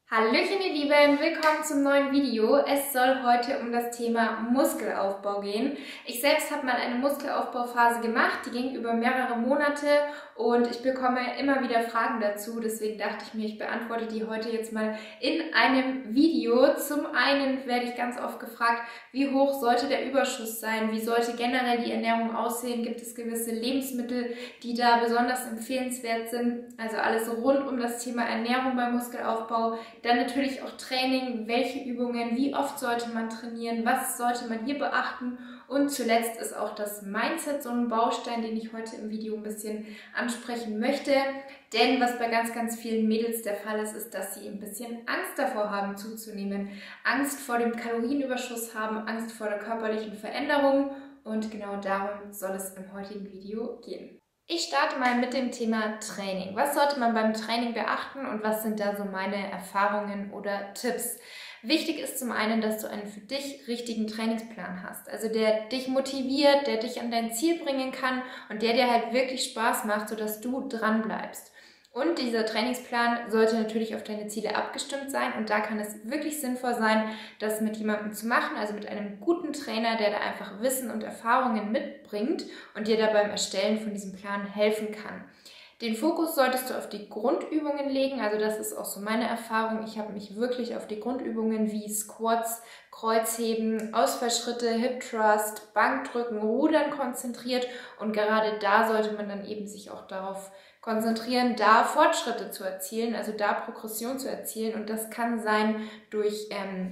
Hallöchen ihr Lieben, willkommen zum neuen Video. Es soll heute um das Thema Muskelaufbau gehen. Ich selbst habe mal eine Muskelaufbauphase gemacht, die ging über mehrere Monate und ich bekomme immer wieder Fragen dazu. Deswegen dachte ich mir, ich beantworte die heute jetzt mal in einem Video. Zum einen werde ich ganz oft gefragt, wie hoch sollte der Überschuss sein? Wie sollte generell die Ernährung aussehen? Gibt es gewisse Lebensmittel, die da besonders empfehlenswert sind? Also alles rund um das Thema Ernährung beim Muskelaufbau. Dann natürlich auch Training, welche Übungen, wie oft sollte man trainieren, was sollte man hier beachten und zuletzt ist auch das Mindset so ein Baustein, den ich heute im Video ein bisschen ansprechen möchte. Denn was bei ganz, ganz vielen Mädels der Fall ist, ist, dass sie ein bisschen Angst davor haben zuzunehmen. Angst vor dem Kalorienüberschuss haben, Angst vor der körperlichen Veränderung und genau darum soll es im heutigen Video gehen. Ich starte mal mit dem Thema Training. Was sollte man beim Training beachten und was sind da so meine Erfahrungen oder Tipps? Wichtig ist zum einen, dass du einen für dich richtigen Trainingsplan hast, also der dich motiviert, der dich an dein Ziel bringen kann und der dir halt wirklich Spaß macht, sodass du dran bleibst. Und dieser Trainingsplan sollte natürlich auf deine Ziele abgestimmt sein und da kann es wirklich sinnvoll sein, das mit jemandem zu machen, also mit einem guten Trainer, der da einfach Wissen und Erfahrungen mitbringt und dir da beim Erstellen von diesem Plan helfen kann. Den Fokus solltest du auf die Grundübungen legen, also das ist auch so meine Erfahrung. Ich habe mich wirklich auf die Grundübungen wie Squats, Kreuzheben, Ausfallschritte, Hip Thrust, Bankdrücken, Rudern konzentriert und gerade da sollte man dann eben sich auch darauf konzentrieren, da Fortschritte zu erzielen, also da Progression zu erzielen und das kann sein durch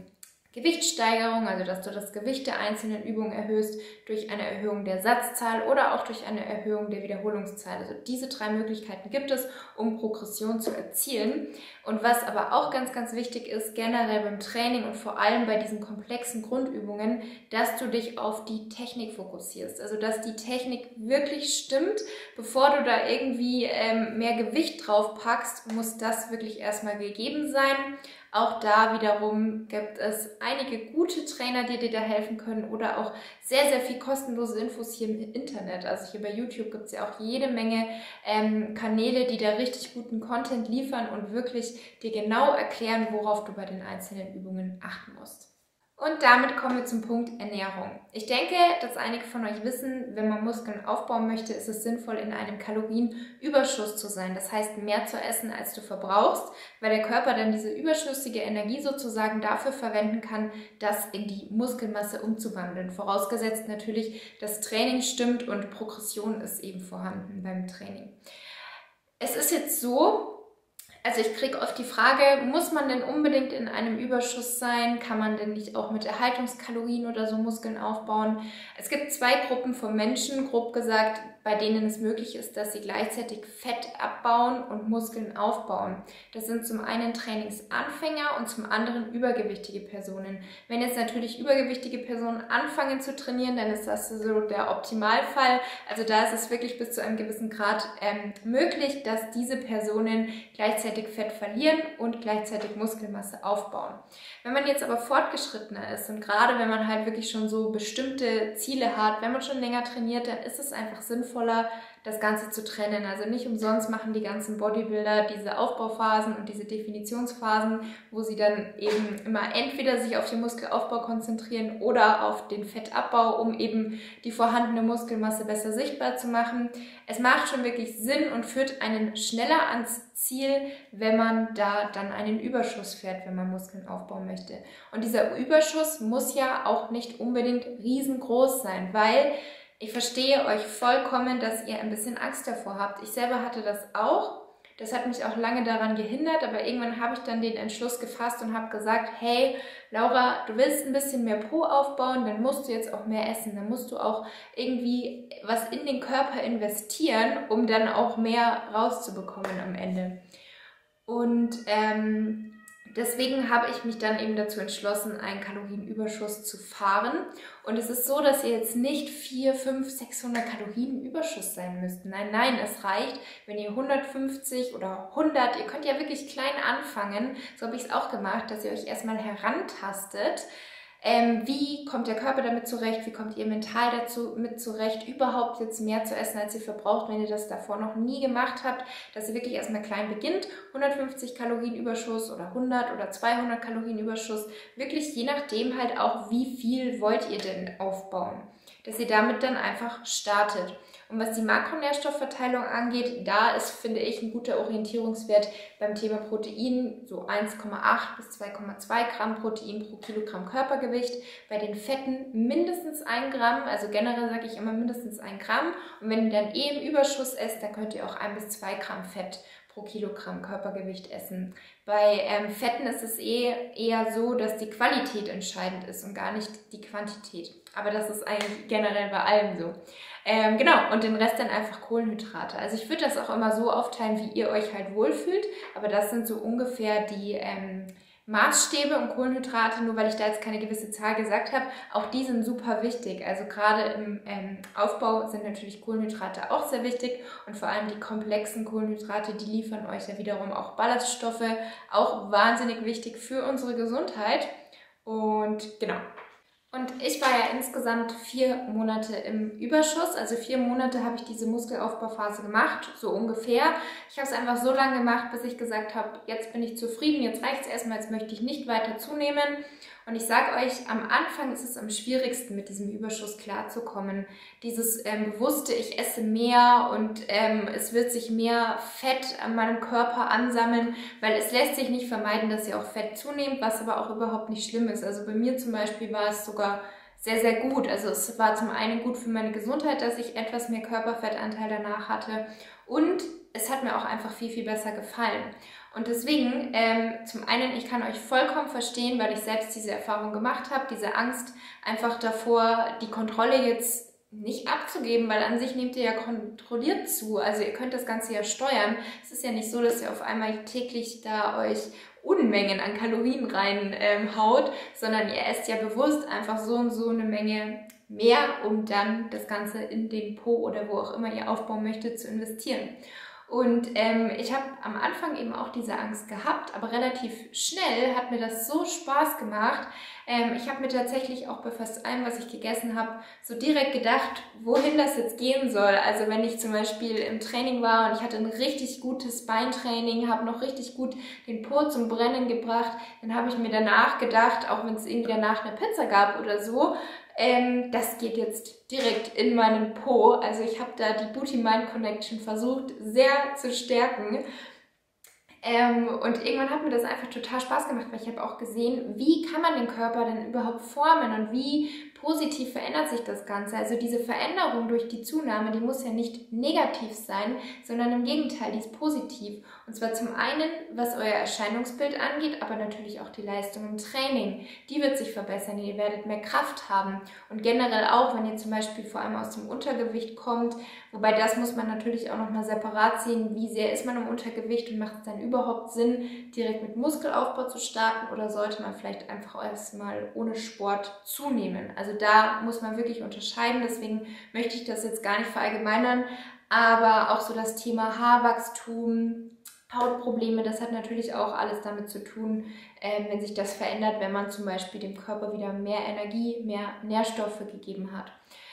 Gewichtssteigerung, also dass du das Gewicht der einzelnen Übungen erhöhst, durch eine Erhöhung der Satzzahl oder auch durch eine Erhöhung der Wiederholungszahl. Also diese drei Möglichkeiten gibt es, um Progression zu erzielen. Und was aber auch ganz, ganz wichtig ist, generell beim Training und vor allem bei diesen komplexen Grundübungen, dass du dich auf die Technik fokussierst. Also dass die Technik wirklich stimmt. Bevor du da irgendwie mehr Gewicht drauf packst, muss das wirklich erstmal gegeben sein. Auch da wiederum gibt es einige gute Trainer, die dir da helfen können oder auch sehr, sehr viel kostenlose Infos hier im Internet. Also hier bei YouTube gibt es ja auch jede Menge Kanäle, die da richtig guten Content liefern und wirklich dir genau erklären, worauf du bei den einzelnen Übungen achten musst. Und damit kommen wir zum Punkt Ernährung. Ich denke, dass einige von euch wissen, wenn man Muskeln aufbauen möchte, ist es sinnvoll, in einem Kalorienüberschuss zu sein. Das heißt, mehr zu essen, als du verbrauchst, weil der Körper dann diese überschüssige Energie sozusagen dafür verwenden kann, das in die Muskelmasse umzuwandeln. Vorausgesetzt natürlich, das Training stimmt und Progression ist eben vorhanden beim Training. Es ist jetzt so, also ich kriege oft die Frage, muss man denn unbedingt in einem Überschuss sein? Kann man denn nicht auch mit Erhaltungskalorien oder so Muskeln aufbauen? Es gibt zwei Gruppen von Menschen, grob gesagt, bei denen es möglich ist, dass sie gleichzeitig Fett abbauen und Muskeln aufbauen. Das sind zum einen Trainingsanfänger und zum anderen übergewichtige Personen. Wenn jetzt natürlich übergewichtige Personen anfangen zu trainieren, dann ist das so der Optimalfall. Also da ist es wirklich bis zu einem gewissen Grad möglich, dass diese Personen gleichzeitig Fett verlieren und gleichzeitig Muskelmasse aufbauen. Wenn man jetzt aber fortgeschrittener ist und gerade wenn man halt wirklich schon so bestimmte Ziele hat, wenn man schon länger trainiert, dann ist es einfach sinnvoller, das Ganze zu trennen. Also nicht umsonst machen die ganzen Bodybuilder diese Aufbauphasen und diese Definitionsphasen, wo sie dann eben immer entweder sich auf den Muskelaufbau konzentrieren oder auf den Fettabbau, um eben die vorhandene Muskelmasse besser sichtbar zu machen. Es macht schon wirklich Sinn und führt einen schneller ans Ziel, wenn man da dann einen Überschuss fährt, wenn man Muskeln aufbauen möchte. Und dieser Überschuss muss ja auch nicht unbedingt riesengroß sein, weil ich verstehe euch vollkommen, dass ihr ein bisschen Angst davor habt. Ich selber hatte das auch. Das hat mich auch lange daran gehindert, aber irgendwann habe ich dann den Entschluss gefasst und habe gesagt, hey Laura, du willst ein bisschen mehr Po aufbauen, dann musst du jetzt auch mehr essen. Dann musst du auch irgendwie was in den Körper investieren, um dann auch mehr rauszubekommen am Ende. Und deswegen habe ich mich dann eben dazu entschlossen, einen Kalorienüberschuss zu fahren. Und es ist so, dass ihr jetzt nicht 400, 500, 600 Kalorien Überschuss sein müsst. Nein, nein, es reicht, wenn ihr 150 oder 100, ihr könnt ja wirklich klein anfangen, so habe ich es auch gemacht, dass ihr euch erstmal herantastet. Wie kommt der Körper damit zurecht? Wie kommt ihr mental dazu mit zurecht, überhaupt jetzt mehr zu essen, als ihr verbraucht, wenn ihr das davor noch nie gemacht habt? Dass ihr wirklich erstmal klein beginnt, 150 Kalorien Überschuss oder 100 oder 200 Kalorien Überschuss, wirklich je nachdem halt auch, wie viel wollt ihr denn aufbauen, dass ihr damit dann einfach startet. Und was die Makronährstoffverteilung angeht, da ist, finde ich, ein guter Orientierungswert beim Thema Protein so 1,8 bis 2,2 Gramm Protein pro Kilogramm Körpergewicht. Bei den Fetten mindestens 1 Gramm, also generell sage ich immer mindestens 1 Gramm. Und wenn ihr dann im Überschuss esst, dann könnt ihr auch 1 bis 2 Gramm Fett pro Kilogramm Körpergewicht essen. Bei Fetten ist es eher so, dass die Qualität entscheidend ist und gar nicht die Quantität. Aber das ist eigentlich generell bei allem so. Genau, und den Rest dann einfach Kohlenhydrate. Also ich würde das auch immer so aufteilen, wie ihr euch halt wohlfühlt. Aber das sind so ungefähr die Maßstäbe und Kohlenhydrate, nur weil ich da jetzt keine gewisse Zahl gesagt habe, auch die sind super wichtig. Also gerade im Aufbau sind natürlich Kohlenhydrate auch sehr wichtig und vor allem die komplexen Kohlenhydrate, die liefern euch ja wiederum auch Ballaststoffe, auch wahnsinnig wichtig für unsere Gesundheit. Und genau. Und ich war ja insgesamt 4 Monate im Überschuss, also 4 Monate habe ich diese Muskelaufbauphase gemacht, so ungefähr. Ich habe es einfach so lange gemacht, bis ich gesagt habe, jetzt bin ich zufrieden, jetzt reicht es erstmal, jetzt möchte ich nicht weiter zunehmen. Und ich sage euch, am Anfang ist es am schwierigsten, mit diesem Überschuss klarzukommen. Dieses bewusste, ich esse mehr und es wird sich mehr Fett an meinem Körper ansammeln, weil es lässt sich nicht vermeiden, dass ihr auch Fett zunehmt, was aber auch überhaupt nicht schlimm ist. Also bei mir zum Beispiel war es sogar sehr, sehr gut. Also es war zum einen gut für meine Gesundheit, dass ich etwas mehr Körperfettanteil danach hatte und es hat mir auch einfach viel, viel besser gefallen. Und deswegen, zum einen, ich kann euch vollkommen verstehen, weil ich selbst diese Erfahrung gemacht habe, diese Angst einfach davor, die Kontrolle jetzt nicht abzugeben, weil an sich nehmt ihr ja kontrolliert zu. Also ihr könnt das Ganze ja steuern. Es ist ja nicht so, dass ihr auf einmal täglich da euch Unmengen an Kalorien reinhaut, sondern ihr esst ja bewusst einfach so und so eine Menge mehr, um dann das Ganze in den Po oder wo auch immer ihr aufbauen möchtet, zu investieren. Und ich habe am Anfang eben auch diese Angst gehabt, aber relativ schnell hat mir das so Spaß gemacht. Ich habe mir tatsächlich auch bei fast allem, was ich gegessen habe, so direkt gedacht, wohin das jetzt gehen soll. Also wenn ich zum Beispiel im Training war und ich hatte ein richtig gutes Beintraining, habe noch richtig gut den Po zum Brennen gebracht, dann habe ich mir danach gedacht, auch wenn es irgendwie danach eine Pizza gab oder so, das geht jetzt direkt in meinen Po. Also ich habe da die Booty-Mind-Connection versucht sehr zu stärken. Und irgendwann hat mir das einfach total Spaß gemacht, weil ich habe auch gesehen, wie kann man den Körper denn überhaupt formen und wie positiv verändert sich das Ganze. Also diese Veränderung durch die Zunahme, die muss ja nicht negativ sein, sondern im Gegenteil, die ist positiv. Und zwar zum einen, was euer Erscheinungsbild angeht, aber natürlich auch die Leistung im Training. Die wird sich verbessern, ihr werdet mehr Kraft haben. Und generell auch, wenn ihr zum Beispiel vor allem aus dem Untergewicht kommt, wobei das muss man natürlich auch nochmal separat sehen, wie sehr ist man im Untergewicht und macht es dann überhaupt Sinn, direkt mit Muskelaufbau zu starten oder sollte man vielleicht einfach erstmal ohne Sport zunehmen. Also da muss man wirklich unterscheiden, deswegen möchte ich das jetzt gar nicht verallgemeinern, aber auch so das Thema Haarwachstum, Hautprobleme, das hat natürlich auch alles damit zu tun, wenn sich das verändert, wenn man zum Beispiel dem Körper wieder mehr Energie, mehr Nährstoffe gegeben hat.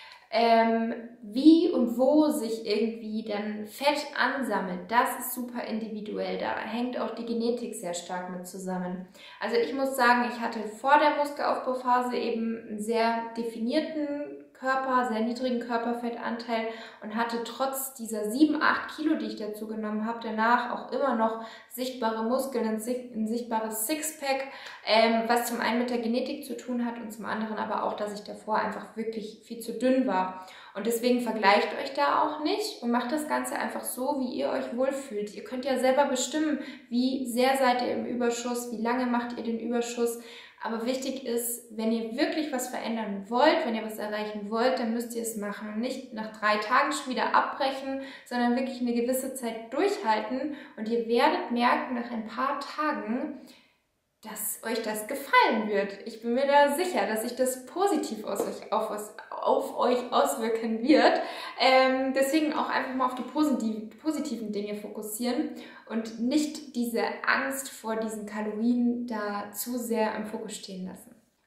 Wie und wo sich irgendwie dann Fett ansammelt, das ist super individuell. Da hängt auch die Genetik sehr stark mit zusammen. Also ich muss sagen, ich hatte vor der Muskelaufbauphase eben einen sehr definierten Körper, sehr niedrigen Körperfettanteil und hatte trotz dieser 7, 8 Kilo, die ich dazu genommen habe, danach auch immer noch sichtbare Muskeln, ein sichtbares Sixpack, was zum einen mit der Genetik zu tun hat und zum anderen aber auch, dass ich davor einfach wirklich viel zu dünn war. Und deswegen vergleicht euch da auch nicht und macht das Ganze einfach so, wie ihr euch wohlfühlt. Ihr könnt ja selber bestimmen, wie sehr seid ihr im Überschuss, wie lange macht ihr den Überschuss. Aber wichtig ist, wenn ihr wirklich was verändern wollt, wenn ihr was erreichen wollt, dann müsst ihr es machen und nicht nach 3 Tagen schon wieder abbrechen, sondern wirklich eine gewisse Zeit durchhalten und ihr werdet merken nach ein paar Tagen, dass euch das gefallen wird. Ich bin mir da sicher, dass sich das positiv auf euch auswirken wird. Deswegen auch einfach mal auf die positiven Dinge fokussieren und nicht diese Angst vor diesen Kalorien da zu sehr im Fokus stehen lassen.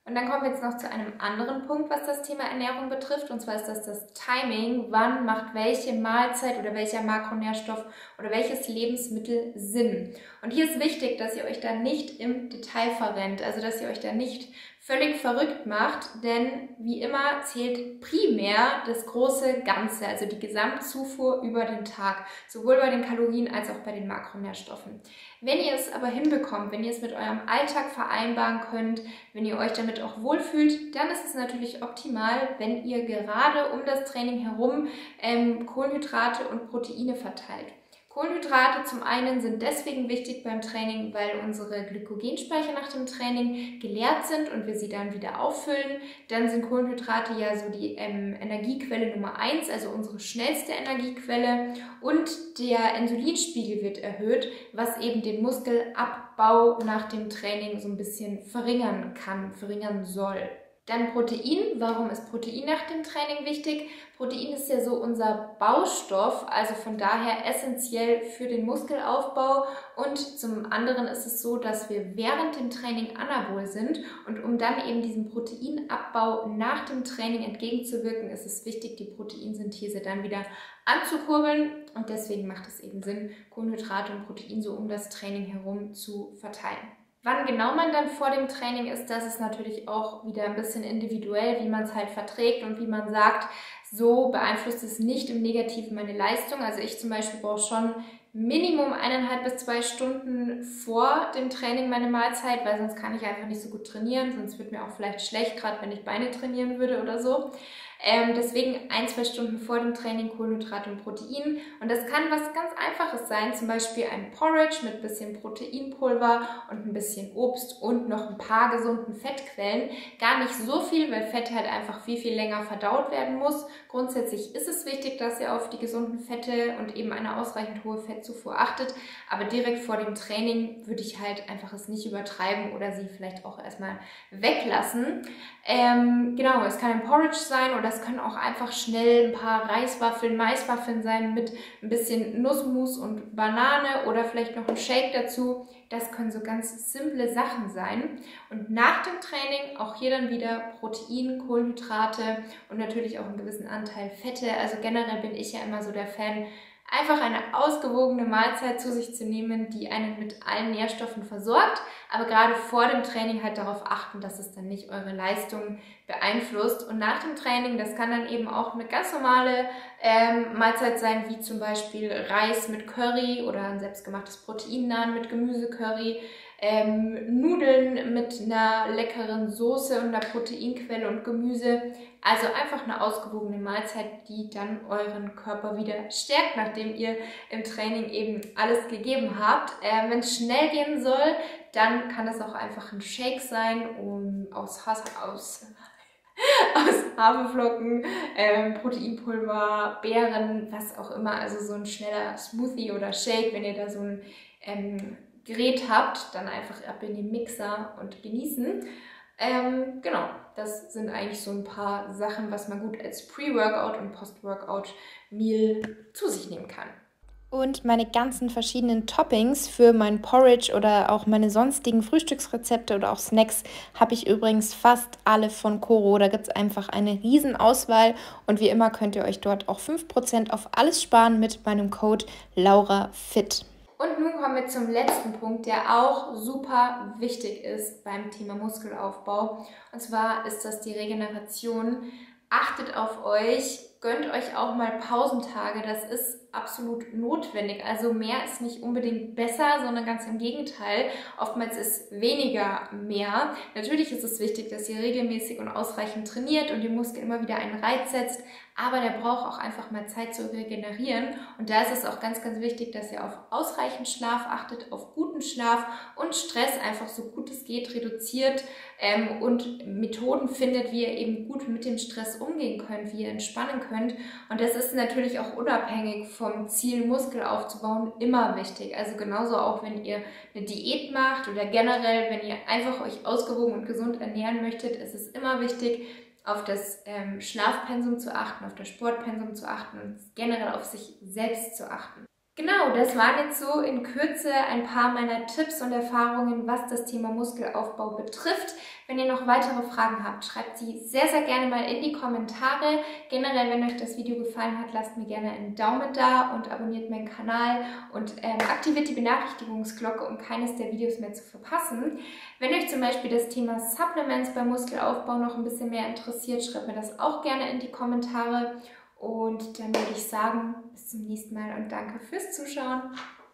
Und dann kommen wir jetzt noch zu einem anderen Punkt, was das Thema Ernährung betrifft. Und zwar ist das Timing. Wann macht welche Mahlzeit oder welcher Makronährstoff oder welches Lebensmittel Sinn? Und hier ist wichtig, dass ihr euch da nicht im Detail verrennt. Also, dass ihr euch da nicht völlig verrückt macht. Denn wie immer zählt primär das große Ganze, also die Gesamtzufuhr über den Tag. Sowohl bei den Kalorien als auch bei den Makronährstoffen. Wenn ihr es aber hinbekommt, wenn ihr es mit eurem Alltag vereinbaren könnt, wenn ihr euch damit auch wohlfühlt, dann ist es natürlich optimal, wenn ihr gerade um das Training herum Kohlenhydrate und Proteine verteilt. Kohlenhydrate zum einen sind deswegen wichtig beim Training, weil unsere Glykogenspeicher nach dem Training geleert sind und wir sie dann wieder auffüllen. Dann sind Kohlenhydrate ja so die Energiequelle Nummer 1, also unsere schnellste Energiequelle. Und der Insulinspiegel wird erhöht, was eben den Muskelabbau nach dem Training so ein bisschen verringern soll. Dann Protein. Warum ist Protein nach dem Training wichtig? Protein ist ja so unser Baustoff, also von daher essentiell für den Muskelaufbau. Und zum anderen ist es so, dass wir während dem Training anabol sind. Und um dann eben diesem Proteinabbau nach dem Training entgegenzuwirken, ist es wichtig, die Proteinsynthese dann wieder anzukurbeln. Und deswegen macht es eben Sinn, Kohlenhydrate und Protein so um das Training herum zu verteilen. Wann genau man dann vor dem Training ist, das ist natürlich auch wieder ein bisschen individuell, wie man es halt verträgt und wie man sagt, so beeinflusst es nicht im Negativen meine Leistung. Also ich zum Beispiel brauche schon Minimum 1,5 bis 2 Stunden vor dem Training meine Mahlzeit, weil sonst kann ich einfach nicht so gut trainieren, sonst wird mir auch vielleicht schlecht, gerade wenn ich Beine trainieren würde oder so. Deswegen 1-2 Stunden vor dem Training Kohlenhydrate und Protein. Und das kann was ganz Einfaches sein, zum Beispiel ein Porridge mit ein bisschen Proteinpulver und ein bisschen Obst und noch ein paar gesunden Fettquellen. Gar nicht so viel, weil Fett halt einfach viel, viel länger verdaut werden muss. Grundsätzlich ist es wichtig, dass ihr auf die gesunden Fette und eben eine ausreichend hohe Fettzufuhr achtet. Aber direkt vor dem Training würde ich halt einfach es nicht übertreiben oder sie vielleicht auch erstmal weglassen. Genau, es kann ein Porridge sein oder es können auch einfach schnell ein paar Reiswaffeln, Maiswaffeln sein mit ein bisschen Nussmus und Banane oder vielleicht noch ein Shake dazu. Das können so ganz simple Sachen sein. Und nach dem Training auch hier dann wieder Protein, Kohlenhydrate und natürlich auch einen gewissen Anteil Fette. Also generell bin ich ja immer so der Fan, einfach eine ausgewogene Mahlzeit zu sich zu nehmen, die einen mit allen Nährstoffen versorgt, aber gerade vor dem Training halt darauf achten, dass es dann nicht eure Leistung beeinflusst. Und nach dem Training, das kann dann eben auch eine ganz normale Mahlzeit sein, wie zum Beispiel Reis mit Curry oder ein selbstgemachtes Proteinnaan mit Gemüsecurry, Nudeln mit einer leckeren Soße und einer Proteinquelle und Gemüse. Also einfach eine ausgewogene Mahlzeit, die dann euren Körper wieder stärkt, nachdem ihr im Training eben alles gegeben habt. Wenn es schnell gehen soll, dann kann das auch einfach ein Shake sein, aus Haferflocken, Proteinpulver, Beeren, was auch immer. Also so ein schneller Smoothie oder Shake, wenn ihr da so ein Gerät habt, dann einfach ab in den Mixer und genießen. Genau, das sind eigentlich so ein paar Sachen, was man gut als Pre-Workout und Post-Workout-Meal zu sich nehmen kann. Und meine ganzen verschiedenen Toppings für mein Porridge oder auch meine sonstigen Frühstücksrezepte oder auch Snacks habe ich übrigens fast alle von Coro. Da gibt es einfach eine riesen Auswahl und wie immer könnt ihr euch dort auch 5% auf alles sparen mit meinem Code LauraFit. Und nun kommen wir zum letzten Punkt, der auch super wichtig ist beim Thema Muskelaufbau. Und zwar ist das die Regeneration. Achtet auf euch, gönnt euch auch mal Pausentage, das ist absolut notwendig. Also mehr ist nicht unbedingt besser, sondern ganz im Gegenteil. Oftmals ist weniger mehr. Natürlich ist es wichtig, dass ihr regelmäßig und ausreichend trainiert und dem Muskel immer wieder einen Reiz setzt, aber der braucht auch einfach mal Zeit zu regenerieren. Und da ist es auch ganz, ganz wichtig, dass ihr auf ausreichend Schlaf achtet, auf guten Schlaf und Stress einfach so gut es geht reduziert und Methoden findet, wie ihr eben gut mit dem Stress umgehen könnt, wie ihr entspannen könnt. Und das ist natürlich auch unabhängig vom Ziel, Muskel aufzubauen, immer wichtig. Also genauso auch, wenn ihr eine Diät macht oder generell, wenn ihr einfach euch ausgewogen und gesund ernähren möchtet, ist es immer wichtig, auf das Schlafpensum zu achten, auf das Sportpensum zu achten und generell auf sich selbst zu achten. Genau, das waren jetzt so in Kürze ein paar meiner Tipps und Erfahrungen, was das Thema Muskelaufbau betrifft. Wenn ihr noch weitere Fragen habt, schreibt sie sehr, sehr gerne mal in die Kommentare. Generell, wenn euch das Video gefallen hat, lasst mir gerne einen Daumen da und abonniert meinen Kanal und aktiviert die Benachrichtigungsglocke, um keines der Videos mehr zu verpassen. Wenn euch zum Beispiel das Thema Supplements beim Muskelaufbau noch ein bisschen mehr interessiert, schreibt mir das auch gerne in die Kommentare. Und dann würde ich sagen, bis zum nächsten Mal und danke fürs Zuschauen.